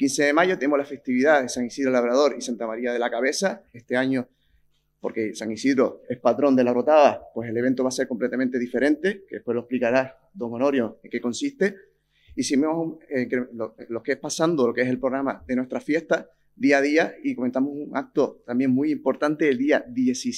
15 de mayo tenemos la festividad de San Isidro Labrador y Santa María de la Cabeza. Este año, porque San Isidro es patrón de la Orotava, pues el evento va a ser completamente diferente, que después lo explicará don Honorio en qué consiste. Y si vemos lo que es pasando, lo que es el programa de nuestra fiesta, día a día, y comentamos un acto también muy importante el día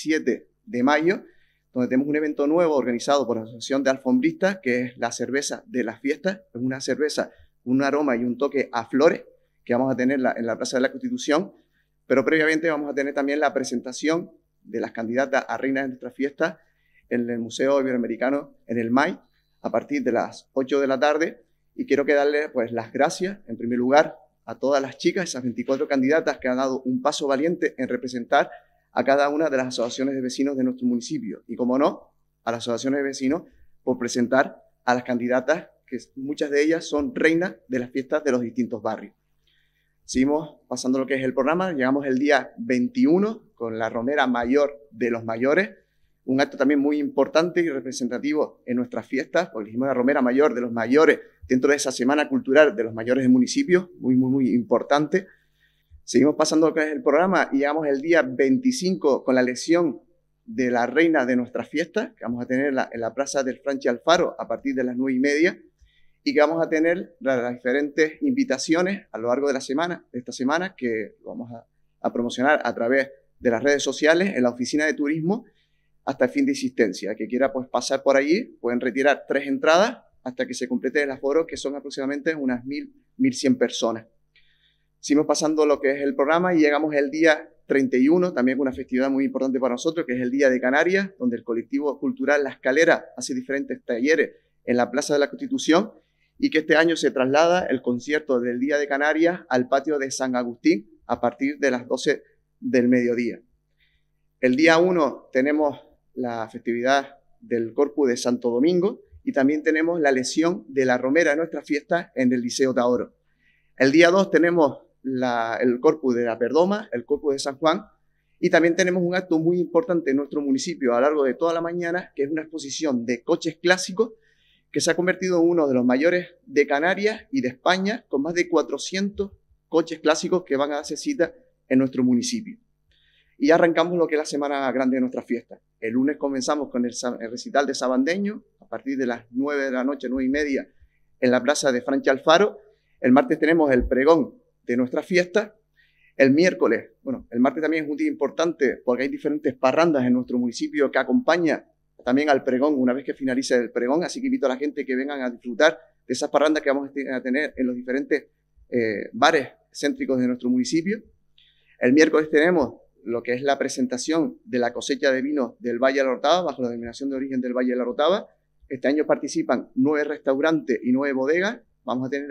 17 de mayo, donde tenemos un evento nuevo organizado por la Asociación de Alfombristas, que es la cerveza de las fiestas. Es una cerveza, un aroma y un toque a flores, que vamos a tener en la Plaza de la Constitución, pero previamente vamos a tener también la presentación de las candidatas a reinas de nuestra fiesta en el Museo Iberoamericano, en el MAI, a partir de las 8 de la tarde, y quiero que darle pues, las gracias, en primer lugar, a todas las chicas, esas 24 candidatas que han dado un paso valiente en representar a cada una de las asociaciones de vecinos de nuestro municipio, y como no, a las asociaciones de vecinos por presentar a las candidatas, que muchas de ellas son reinas de las fiestas de los distintos barrios. Seguimos pasando lo que es el programa, llegamos el día 21 con la Romera Mayor de los Mayores, un acto también muy importante y representativo en nuestras fiestas, porque dijimos la Romera Mayor de los Mayores dentro de esa Semana Cultural de los Mayores del municipio, muy importante. Seguimos pasando lo que es el programa y llegamos el día 25 con la elección de la reina de nuestras fiestas, que vamos a tener en la Plaza del Franchi Alfaro a partir de las 9:30, y que vamos a tener las diferentes invitaciones a lo largo de la semana, de esta semana, que vamos a promocionar a través de las redes sociales, en la oficina de turismo, hasta el fin de existencia. El que quiera pues, pasar por allí, pueden retirar 3 entradas hasta que se complete el aforo, que son aproximadamente unas 1.100 personas. Seguimos pasando lo que es el programa y llegamos el día 31, también una festividad muy importante para nosotros, que es el Día de Canarias, donde el colectivo cultural La Escalera hace diferentes talleres en la Plaza de la Constitución, y que este año se traslada el concierto del Día de Canarias al patio de San Agustín a partir de las 12 del mediodía. El día 1 tenemos la festividad del Corpus de Santo Domingo y también tenemos la elección de la Romera de nuestra fiesta en el Liceo Taoro. El día 2 tenemos el Corpus de la Perdoma, el Corpus de San Juan, y también tenemos un acto muy importante en nuestro municipio a lo largo de toda la mañana, que es una exposición de coches clásicos que se ha convertido en uno de los mayores de Canarias y de España, con más de 400 coches clásicos que van a darse cita en nuestro municipio. Y ya arrancamos lo que es la semana grande de nuestra fiesta. El lunes comenzamos con el recital de Sabandeño, a partir de las 9 de la noche, 9:30, en la plaza de Franchi Alfaro. El martes tenemos el pregón de nuestra fiesta. El miércoles, el martes también es un día importante porque hay diferentes parrandas en nuestro municipio que acompañan también al pregón una vez que finalice el pregón, así que invito a la gente que vengan a disfrutar de esas parrandas que vamos a tener en los diferentes bares céntricos de nuestro municipio. El miércoles tenemos lo que es la presentación de la cosecha de vinos del Valle de la Orotava, bajo la denominación de origen del Valle de la Orotava. Este año participan 9 restaurantes y 9 bodegas. Vamos a tener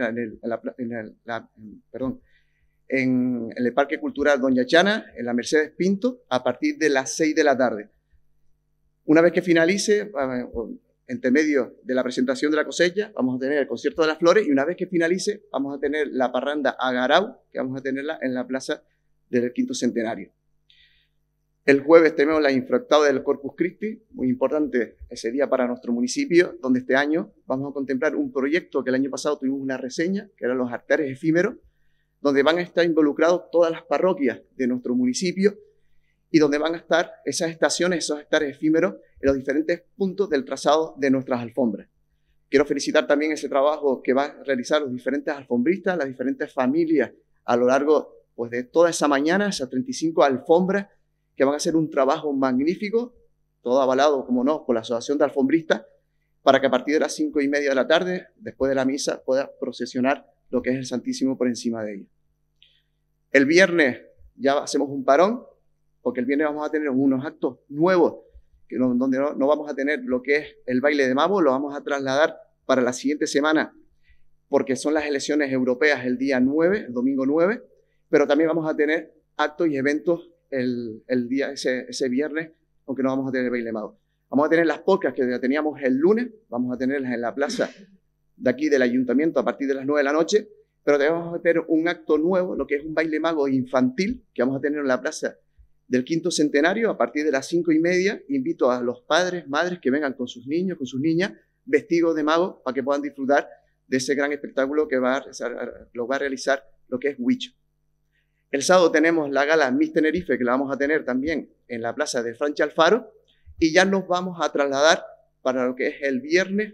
en el Parque Cultural Doña Chana, en la Mercedes Pinto, a partir de las 6 de la tarde. Una vez que finalice, entre medio de la presentación de la cosecha, vamos a tener el concierto de las flores, y una vez que finalice, vamos a tener la parranda Agarau, que vamos a tenerla en la plaza del Quinto Centenario. El jueves tenemos la infractada del Corpus Christi, muy importante ese día para nuestro municipio, donde este año vamos a contemplar un proyecto que el año pasado tuvimos una reseña, que eran los altares efímeros, donde van a estar involucrados todas las parroquias de nuestro municipio y donde van a estar esas estaciones, esos altares efímeros en los diferentes puntos del trazado de nuestras alfombras. Quiero felicitar también ese trabajo que van a realizar los diferentes alfombristas, las diferentes familias a lo largo pues, de toda esa mañana, esas 35 alfombras, que van a hacer un trabajo magnífico, todo avalado, como no, por la Asociación de Alfombristas, para que a partir de las 5:30 de la tarde, después de la misa, pueda procesionar lo que es el Santísimo por encima de ella. El viernes ya hacemos un parón, porque el viernes vamos a tener unos actos nuevos, donde no vamos a tener lo que es el baile de Mabo, lo vamos a trasladar para la siguiente semana, porque son las elecciones europeas el día 9, el domingo 9, pero también vamos a tener actos y eventos el día ese viernes, aunque no vamos a tener baile de Mabo. Vamos a tener las polcas que ya teníamos el lunes, vamos a tenerlas en la plaza de aquí del ayuntamiento a partir de las 9 de la noche, pero también vamos a tener un acto nuevo, lo que es un baile mago infantil, que vamos a tener en la plaza del Quinto Centenario a partir de las 5:30. Invito a los padres, madres que vengan con sus niños, con sus niñas, vestidos de mago, para que puedan disfrutar de ese gran espectáculo que lo va a realizar lo que es Huicho. El sábado tenemos la gala Miss Tenerife, que la vamos a tener también en la plaza de Franchi Alfaro, y ya nos vamos a trasladar para lo que es el viernes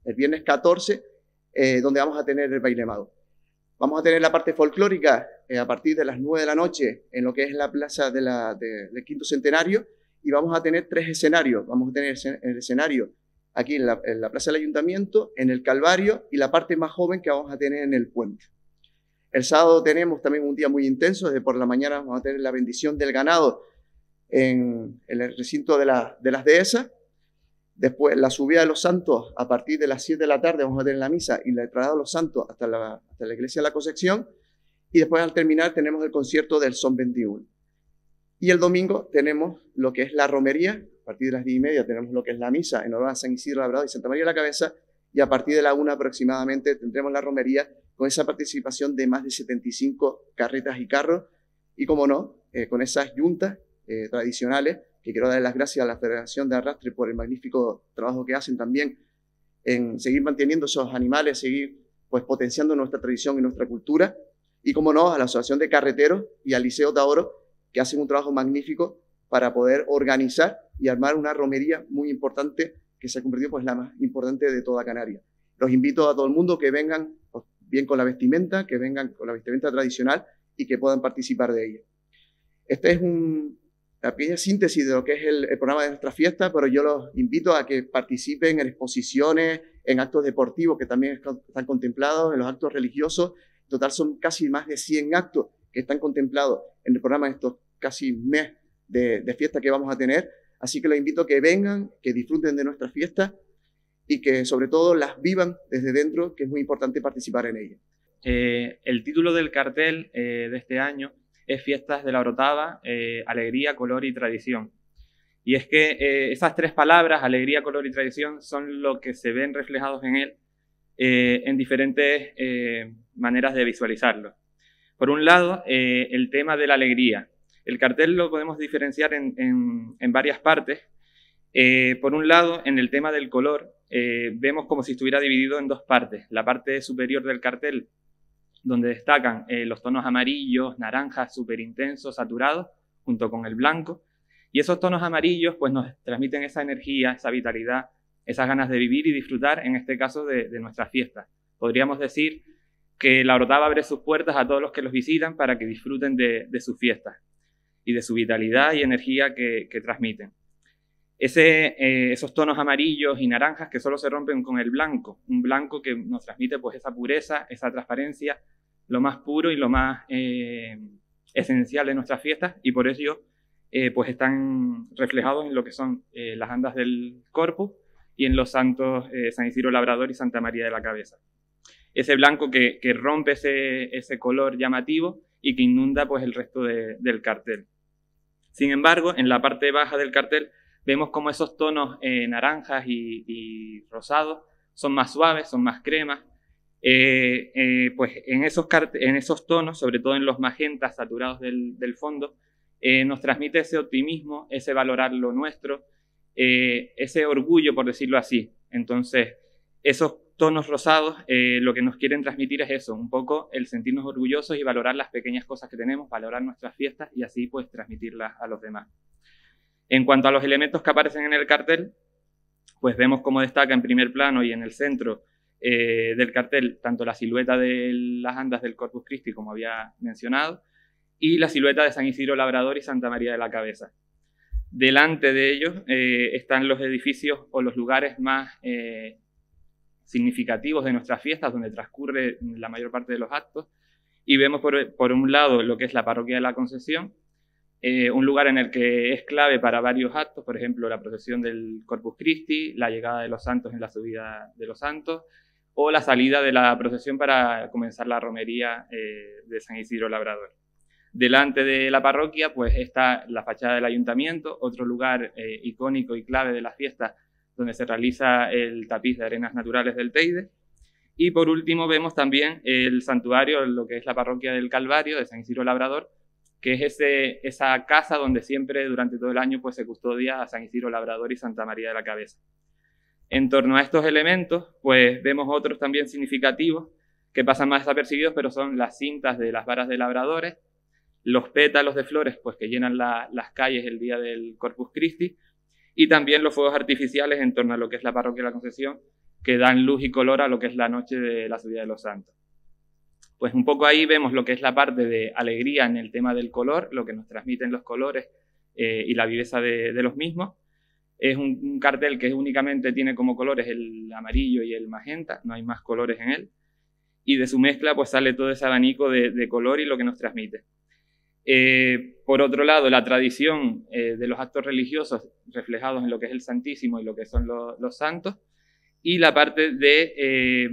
14, donde vamos a tener el baile mago. Vamos a tener la parte folclórica a partir de las 9 de la noche en lo que es la plaza del Quinto Centenario, y vamos a tener 3 escenarios. Vamos a tener el escenario aquí en la plaza del Ayuntamiento, en el Calvario, y la parte más joven que vamos a tener en el puente. El sábado tenemos también un día muy intenso. Desde por la mañana vamos a tener la bendición del ganado en el recinto de las dehesas. Después la subida de los santos a partir de las 7 de la tarde vamos a tener la misa y la traslado de los santos hasta la iglesia de la Concepción. Y después al terminar tenemos el concierto del Son 21. Y el domingo tenemos lo que es la romería. A partir de las 10:30 tenemos lo que es la misa en honor a San Isidro Labrador y Santa María de la Cabeza. Y a partir de la 1 aproximadamente tendremos la romería con esa participación de más de 75 carretas y carros. Y como no, con esas yuntas tradicionales, que quiero dar las gracias a la Federación de Arrastre por el magnífico trabajo que hacen también en seguir manteniendo esos animales, seguir pues potenciando nuestra tradición y nuestra cultura. Y como no, a la Asociación de Carreteros y al Liceo Taoro, que hacen un trabajo magnífico para poder organizar y armar una romería muy importante que se ha convertido pues la más importante de toda Canarias. Los invito a todo el mundo que vengan pues, bien con la vestimenta, que vengan con la vestimenta tradicional y que puedan participar de ella. Este es la pequeña síntesis de lo que es el programa de nuestra fiesta, pero yo los invito a que participen en exposiciones, en actos deportivos que también están contemplados, en los actos religiosos. En total son casi más de 100 actos que están contemplados en el programa de estos casi mes de fiesta que vamos a tener. Así que los invito a que vengan, que disfruten de nuestra fiesta y que sobre todo las vivan desde dentro, que es muy importante participar en ella. El título del cartel de este año es Fiestas de la Orotava, Alegría, Color y Tradición. Y es que esas 3 palabras, alegría, color y tradición, son lo que se ven reflejados en él en diferentes maneras de visualizarlo. Por un lado, el tema de la alegría. El cartel lo podemos diferenciar en varias partes. Por un lado, en el tema del color, vemos como si estuviera dividido en 2 partes. La parte superior del cartel, donde destacan los tonos amarillos, naranjas, súper intensos, saturados, junto con el blanco. Y esos tonos amarillos pues, nos transmiten esa energía, esa vitalidad, esas ganas de vivir y disfrutar, en este caso, de nuestras fiestas. Podríamos decir que la Orotava abre sus puertas a todos los que los visitan para que disfruten de sus fiestas y de su vitalidad y energía que transmiten. Esos tonos amarillos y naranjas que solo se rompen con el blanco, un blanco que nos transmite pues, esa pureza, esa transparencia, lo más puro y lo más esencial de nuestras fiestas, y por ello pues están reflejados en lo que son las andas del Corpus y en los santos San Isidro Labrador y Santa María de la Cabeza. Ese blanco que rompe ese color llamativo y que inunda pues, el resto del cartel. Sin embargo, en la parte baja del cartel vemos como esos tonos naranjas y rosados son más suaves, son más cremas. Pues en esos tonos, sobre todo en los magentas saturados del fondo, nos transmite ese optimismo, ese valorar lo nuestro, ese orgullo, por decirlo así. Entonces, esos tonos rosados lo que nos quieren transmitir es eso, un poco el sentirnos orgullosos y valorar las pequeñas cosas que tenemos, valorar nuestras fiestas y así pues transmitirlas a los demás. En cuanto a los elementos que aparecen en el cartel, pues vemos cómo destaca en primer plano y en el centro del cartel tanto la silueta de las andas del Corpus Christi, como había mencionado, y la silueta de San Isidro Labrador y Santa María de la Cabeza. Delante de ellos están los edificios o los lugares más significativos de nuestras fiestas, donde transcurre la mayor parte de los actos, y vemos por un lado lo que es la Parroquia de la Concepción, un lugar en el que es clave para varios actos, por ejemplo, la procesión del Corpus Christi, la llegada de los santos en la subida de los santos, o la salida de la procesión para comenzar la romería de San Isidro Labrador. Delante de la parroquia pues está la fachada del ayuntamiento, otro lugar icónico y clave de la fiesta, donde se realiza el tapiz de arenas naturales del Teide. Y por último vemos también el santuario, lo que es la parroquia del Calvario de San Isidro Labrador, que es esa casa donde siempre durante todo el año pues, se custodia a San Isidro Labrador y Santa María de la Cabeza. En torno a estos elementos pues vemos otros también significativos, que pasan más desapercibidos, pero son las cintas de las varas de labradores, los pétalos de flores pues, que llenan las calles el día del Corpus Christi, y también los fuegos artificiales en torno a lo que es la parroquia de la Concepción, que dan luz y color a lo que es la noche de la subida de los santos. Pues un poco ahí vemos lo que es la parte de alegría en el tema del color, lo que nos transmiten los colores y la viveza de los mismos. Es un cartel que únicamente tiene como colores el amarillo y el magenta, no hay más colores en él, y de su mezcla pues sale todo ese abanico de color y lo que nos transmite. Por otro lado, la tradición de los actos religiosos reflejados en lo que es el Santísimo y lo que son los santos, y la parte de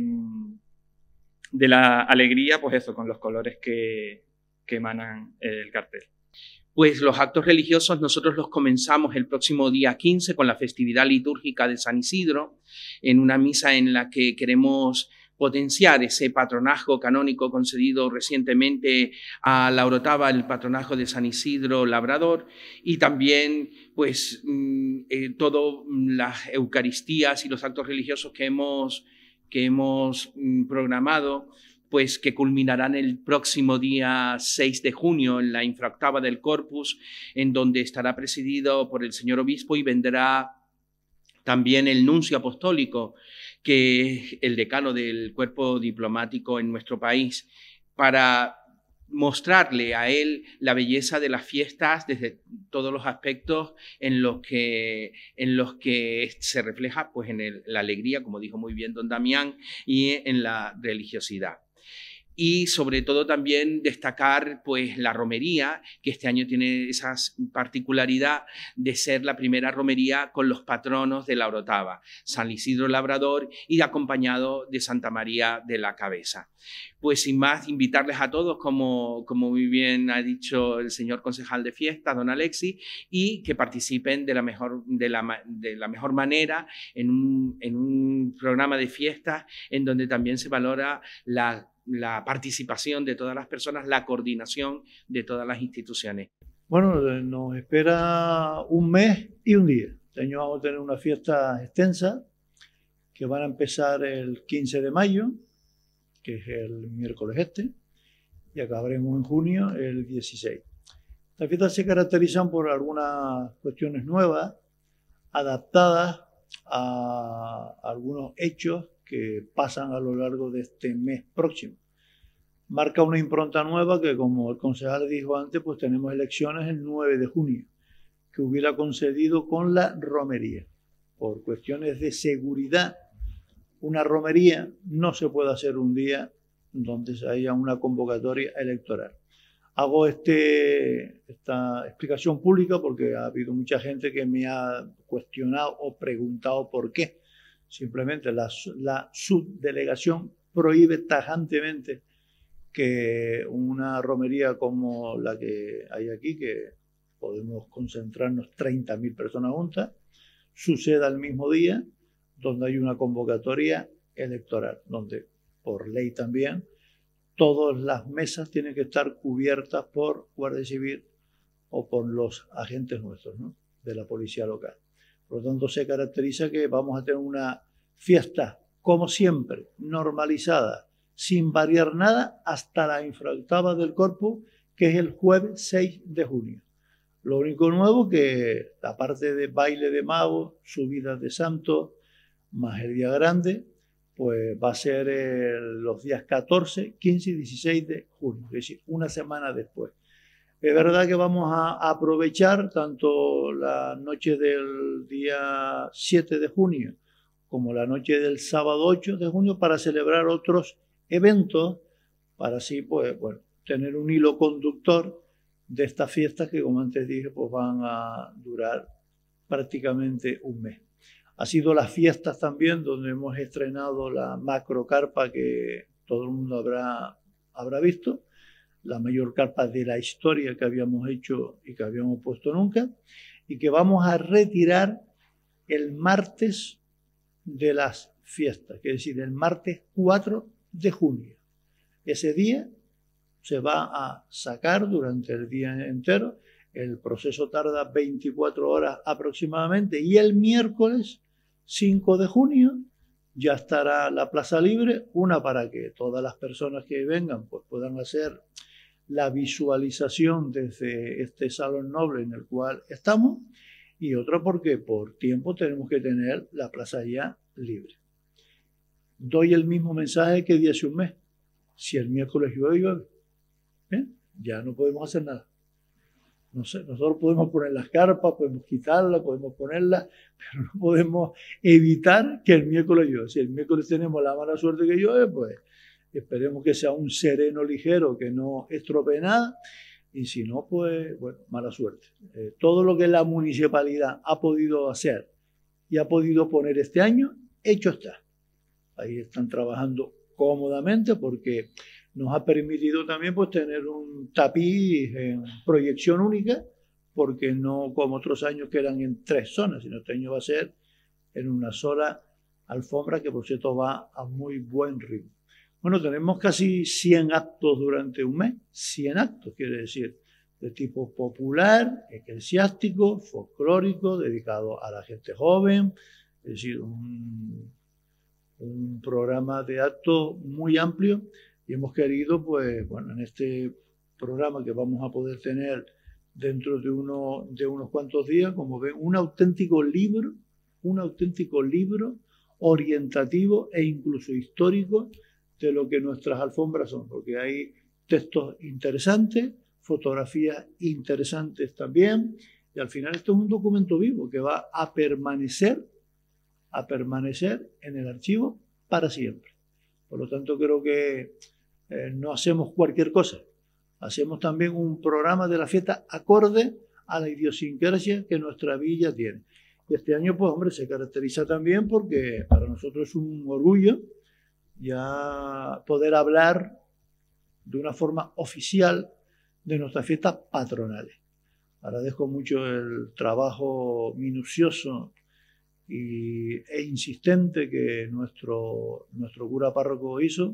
la alegría, pues eso, con los colores que emanan el cartel. Pues los actos religiosos nosotros los comenzamos el próximo día 15 con la festividad litúrgica de San Isidro, en una misa en la que queremos potenciar ese patronazgo canónico concedido recientemente a la Orotava, el patronazgo de San Isidro Labrador, y también pues todas las Eucaristías y los actos religiosos que hemos programado, pues que culminarán el próximo día 6 de junio en la infraoctava del Corpus, en donde estará presidido por el señor obispo y vendrá también el nuncio apostólico, que es el decano del cuerpo diplomático en nuestro país, para mostrarle a él la belleza de las fiestas desde todos los aspectos en los que se refleja pues, en la alegría, como dijo muy bien don Damián, y en la religiosidad. Y sobre todo también destacar pues, la romería, que este año tiene esa particularidad de ser la primera romería con los patronos de la Orotava, San Isidro Labrador y acompañado de Santa María de la Cabeza. Pues sin más, invitarles a todos, como muy bien ha dicho el señor concejal de fiestas, don Alexis, y que participen de la mejor manera en un programa de fiestas en donde también se valora la participación de todas las personas, la coordinación de todas las instituciones. Bueno, nos espera un mes y un día. Este año vamos a tener una fiesta extensa que van a empezar el 15 de mayo, que es el miércoles y acabaremos en junio el 16. Estas fiestas se caracterizan por algunas cuestiones nuevas, adaptadas a algunos hechos que pasan a lo largo de este mes próximo. Marca una impronta nueva que, como el concejal dijo antes, pues tenemos elecciones el 9 de junio, que hubiera concedido con la romería. Por cuestiones de seguridad, una romería no se puede hacer un día donde haya una convocatoria electoral. Hago esta explicación pública porque ha habido mucha gente que me ha cuestionado o preguntado por qué. Simplemente la subdelegación prohíbe tajantemente que una romería como la que hay aquí, que podemos concentrarnos 30.000 personas juntas, suceda el mismo día donde hay una convocatoria electoral, donde por ley también todas las mesas tienen que estar cubiertas por Guardia Civil o por los agentes nuestros, ¿no?, de la policía local. Por lo tanto, se caracteriza que vamos a tener una fiesta, como siempre, normalizada, sin variar nada, hasta la infraoctava del Corpus, que es el jueves 6 de junio. Lo único nuevo que la parte de baile de magos, subidas de santos, más el día grande, pues va a ser los días 14, 15 y 16 de junio, es decir, una semana después. Es verdad que vamos a aprovechar tanto la noche del día 7 de junio como la noche del sábado 8 de junio para celebrar otros eventos, para así pues, bueno, tener un hilo conductor de estas fiestas que, como antes dije, pues van a durar prácticamente un mes. Ha sido las fiestas también donde hemos estrenado la macrocarpa que todo el mundo habrá visto, la mayor carpa de la historia que habíamos hecho y que habíamos puesto nunca, y que vamos a retirar el martes de las fiestas, que es decir, el martes 4 de junio. Ese día se va a sacar durante el día entero, el proceso tarda 24 horas aproximadamente, y el miércoles 5 de junio ya estará la plaza libre, una para que todas las personas que vengan pues puedan hacer la visualización desde este salón noble en el cual estamos, y otra porque por tiempo tenemos que tener la plaza ya libre. Doy el mismo mensaje que di hace un mes. Si el miércoles llueve, ya no podemos hacer nada. No sé, nosotros podemos poner las carpas, podemos quitarlas, podemos ponerlas, pero no podemos evitar que el miércoles llueva. Si el miércoles tenemos la mala suerte que llueve, pues esperemos que sea un sereno ligero, que no estropee nada, y si no, pues bueno, mala suerte. Todo lo que la municipalidad ha podido hacer y ha podido poner este año, hecho está. Ahí están trabajando cómodamente porque nos ha permitido también pues tener un tapiz en proyección única, porque no como otros años que eran en 3 zonas, sino este año va a ser en una sola alfombra, que por cierto va a muy buen ritmo. Bueno, tenemos casi 100 actos durante un mes, 100 actos quiere decir, de tipo popular, eclesiástico, folclórico, dedicado a la gente joven, es decir, un programa de actos muy amplio. Y hemos querido, pues, bueno, en este programa que vamos a poder tener dentro de unos cuantos días, como ven, un auténtico libro orientativo e incluso histórico de lo que nuestras alfombras son, porque hay textos interesantes, fotografías interesantes también, y al final esto es un documento vivo que va a permanecer en el archivo para siempre. Por lo tanto, creo que no hacemos cualquier cosa. Hacemos también un programa de la fiesta acorde a la idiosincrasia que nuestra villa tiene. Y este año, pues, hombre, se caracteriza también porque para nosotros es un orgullo ya poder hablar de una forma oficial de nuestras fiestas patronales. Agradezco mucho el trabajo minucioso e insistente que nuestro cura párroco hizo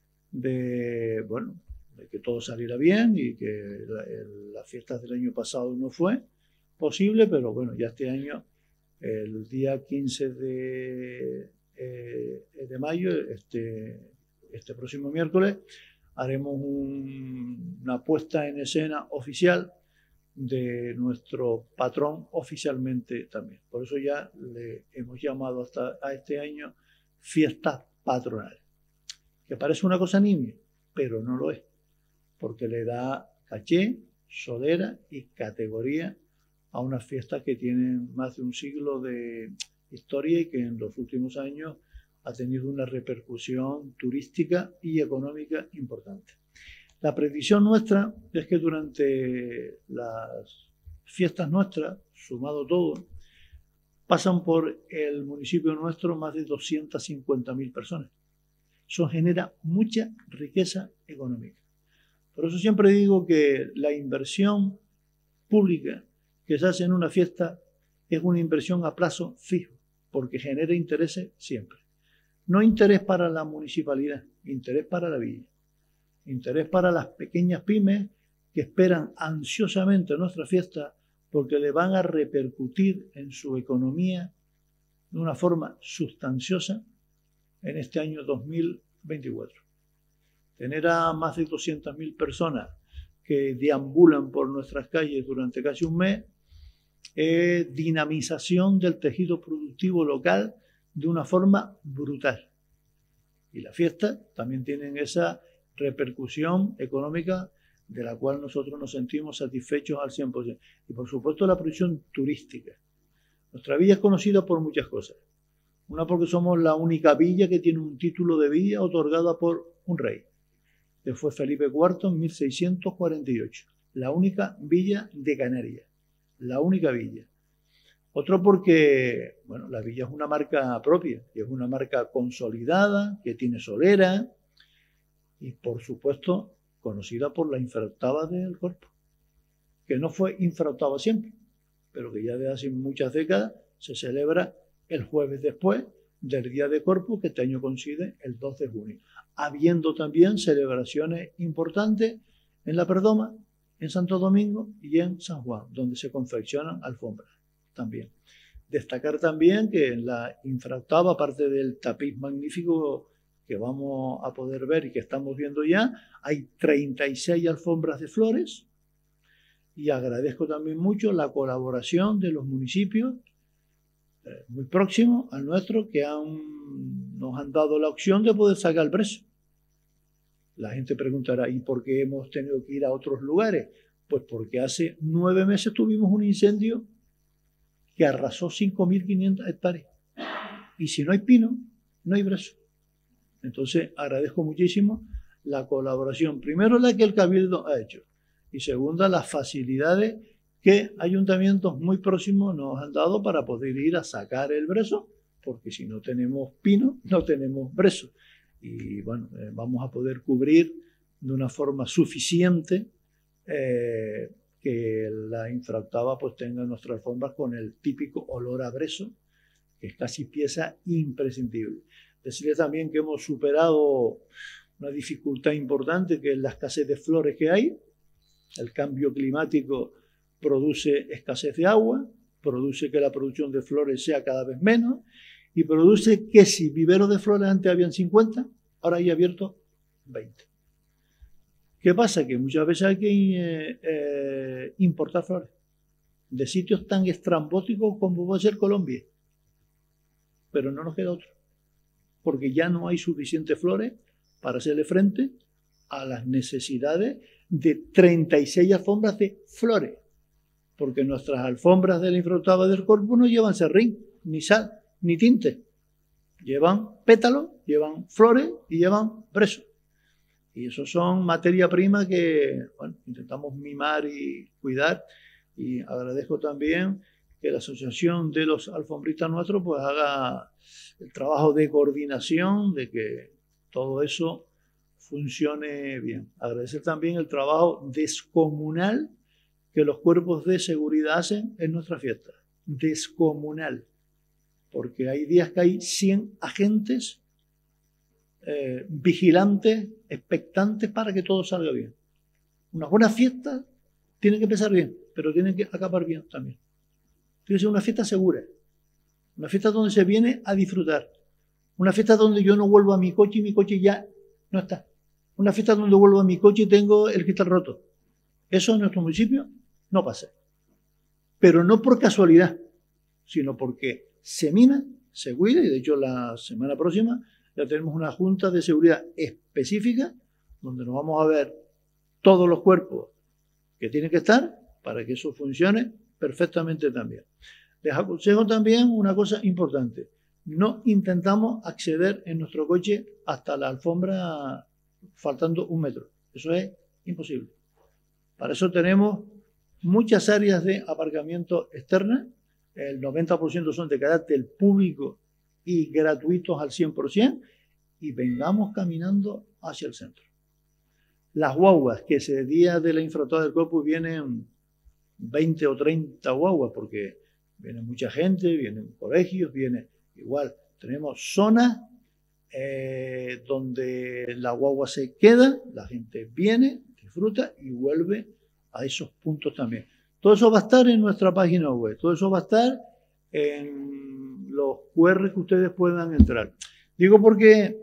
de que todo saliera bien, y que las fiestas del año pasado no fue posible, pero bueno, ya este año, el día 15 de mayo, este próximo miércoles, haremos una puesta en escena oficial de nuestro patrón oficialmente también. Por eso ya le hemos llamado a este año fiestas patronales, que parece una cosa nimia, pero no lo es, porque le da caché, solera y categoría a unas fiestas que tienen más de un siglo de historia y que en los últimos años ha tenido una repercusión turística y económica importante. La predicción nuestra es que durante las fiestas nuestras, sumado todo, pasan por el municipio nuestro más de 250.000 personas. Eso genera mucha riqueza económica. Por eso siempre digo que la inversión pública que se hace en una fiesta es una inversión a plazo fijo, porque genera intereses siempre. No interés para la municipalidad, interés para la villa. Interés para las pequeñas pymes que esperan ansiosamente nuestra fiesta porque le van a repercutir en su economía de una forma sustanciosa en este año 2024. Tener a más de 200.000 personas que deambulan por nuestras calles durante casi un mes es dinamización del tejido productivo local de una forma brutal. Y las fiestas también tienen esa repercusión económica de la cual nosotros nos sentimos satisfechos al 100%. Y por supuesto la producción turística. Nuestra villa es conocida por muchas cosas. Una, porque somos la única villa que tiene un título de villa otorgada por un rey, que fue Felipe IV en 1648. La única villa de Canarias. La única villa. Otro porque, bueno, la villa es una marca propia, y es una marca consolidada, que tiene solera, y por supuesto conocida por la infraoctava del Corpus, que no fue infraoctava siempre, pero que ya desde hace muchas décadas se celebra el jueves después del Día de Corpus, que este año coincide el 2 de junio, habiendo también celebraciones importantes en La Perdoma, en Santo Domingo y en San Juan, donde se confeccionan alfombras también. Destacar también que en la infraoctava, aparte del tapiz magnífico que vamos a poder ver y que estamos viendo ya, hay 36 alfombras de flores, y agradezco también mucho la colaboración de los municipios muy próximos al nuestro que nos han dado la opción de poder sacar el brezo. La gente preguntará, ¿y por qué hemos tenido que ir a otros lugares? Pues porque hace 9 meses tuvimos un incendio que arrasó 5.500 hectáreas. Y si no hay pino, no hay brezo. Entonces agradezco muchísimo la colaboración, primero la que el Cabildo ha hecho, y segunda, las facilidades que ayuntamientos muy próximos nos han dado para poder ir a sacar el brezo, porque si no tenemos pino, no tenemos brezo. Y bueno, vamos a poder cubrir de una forma suficiente que la infraoctava pues tenga nuestras alfombras con el típico olor a brezo, que es casi pieza imprescindible. Decirles también que hemos superado una dificultad importante, que es la escasez de flores que hay. El cambio climático produce escasez de agua, produce que la producción de flores sea cada vez menos, y produce que si viveros de flores antes habían 50, ahora hay abiertos 20. ¿Qué pasa? Que muchas veces hay que importar flores de sitios tan estrambóticos como puede ser Colombia, pero no nos queda otro, porque ya no hay suficientes flores para hacerle frente a las necesidades de 36 alfombras de flores, porque nuestras alfombras de la infraoctava del Corpus no llevan serrín, ni sal, ni tinte, llevan pétalos, llevan flores y llevan brezo. Y eso son materia prima que bueno, intentamos mimar y cuidar, y agradezco también que la Asociación de los Alfombristas Nuestros pues haga el trabajo de coordinación de que todo eso funcione bien. Agradecer también el trabajo descomunal que los cuerpos de seguridad hacen en nuestra fiesta. Descomunal. Porque hay días que hay 100 agentes vigilantes, expectantes para que todo salga bien. Una buena fiesta tiene que empezar bien, pero tiene que acabar bien también. Tiene que ser una fiesta segura. Una fiesta donde se viene a disfrutar. Una fiesta donde yo no vuelvo a mi coche y mi coche ya no está. Una fiesta donde vuelvo a mi coche y tengo el cristal roto. Eso en nuestro municipio no pasa. Pero no por casualidad, sino porque se mima, se cuida, y de hecho la semana próxima ya tenemos una junta de seguridad específica donde nos vamos a ver todos los cuerpos que tienen que estar para que eso funcione perfectamente también. Les aconsejo también una cosa importante. No intentamos acceder en nuestro coche hasta la alfombra faltando 1 metro. Eso es imposible. Para eso tenemos muchas áreas de aparcamiento externas. El 90% son de carácter público y gratuitos al 100%, y vengamos caminando hacia el centro. Las guaguas, que ese día de la infraoctava del Corpus vienen 20 o 30 guaguas, porque viene mucha gente, vienen colegios, viene igual. Tenemos zonas donde la guagua se queda, la gente viene, disfruta y vuelve a esos puntos también. Todo eso va a estar en nuestra página web, todo eso va a estar en los QR que ustedes puedan entrar. Digo porque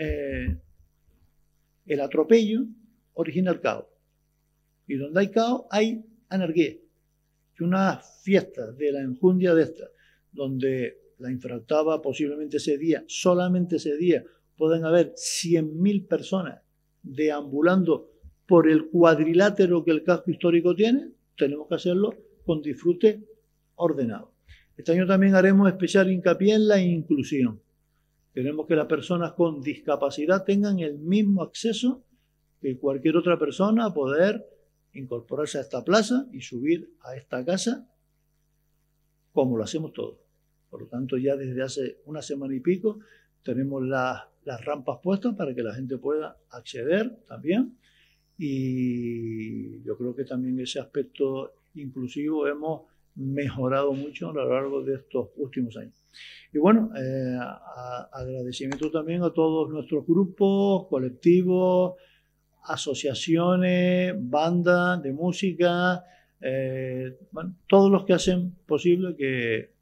el atropello origina el caos, y donde hay caos hay anarquía. Que una fiesta de la enjundia de esta, donde la infraoctava posiblemente ese día, solamente ese día, pueden haber 100.000 personas deambulando por el cuadrilátero que el casco histórico tiene, tenemos que hacerlo con disfrute ordenado. Este año también haremos especial hincapié en la inclusión. Queremos que las personas con discapacidad tengan el mismo acceso que cualquier otra persona a poder incorporarse a esta plaza y subir a esta casa como lo hacemos todos. Por lo tanto, ya desde hace una semana y pico tenemos las rampas puestas para que la gente pueda acceder también, y yo creo que también ese aspecto inclusivo hemos mejorado mucho a lo largo de estos últimos años. Y bueno, agradecimiento también a todos nuestros grupos, colectivos, asociaciones, bandas de música, bueno, todos los que hacen posible que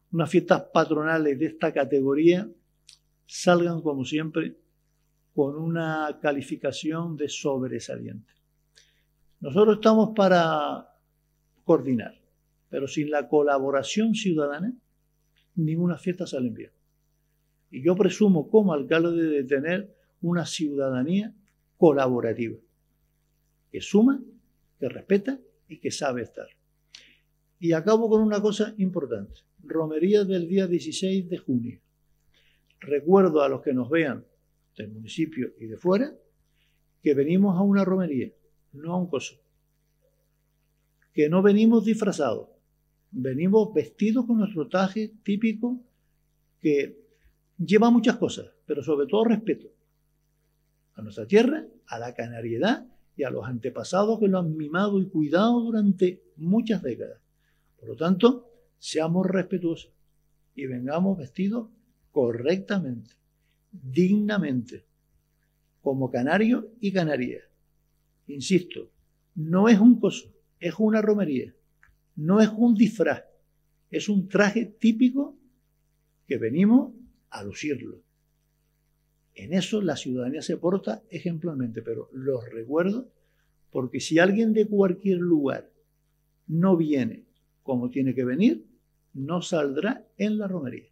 unas fiestas patronales de esta categoría salgan, como siempre, con una calificación de sobresaliente. Nosotros estamos para coordinar, pero sin la colaboración ciudadana, ninguna fiesta sale bien. Y yo presumo como alcalde de tener una ciudadanía colaborativa, que suma, que respeta y que sabe estar. Y acabo con una cosa importante. Romería del día 16 de junio. Recuerdo a los que nos vean del municipio y de fuera que venimos a una romería, no a un coso. Que no venimos disfrazados, venimos vestidos con nuestro traje típico que lleva muchas cosas, pero sobre todo respeto a nuestra tierra, a la canariedad y a los antepasados que lo han mimado y cuidado durante muchas décadas. Por lo tanto, seamos respetuosos y vengamos vestidos correctamente, dignamente, como canarios y canarias. Insisto, no es un coso, es una romería, no es un disfraz, es un traje típico que venimos a lucirlo. En eso la ciudadanía se porta ejemplarmente, pero los recuerdo porque si alguien de cualquier lugar no viene como tiene que venir, no saldrá en la romería.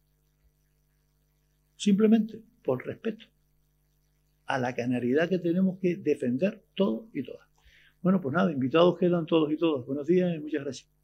Simplemente por respeto a la canariedad que tenemos que defender todos y todas. Bueno, pues nada, invitados quedan todos y todas. Buenos días y muchas gracias.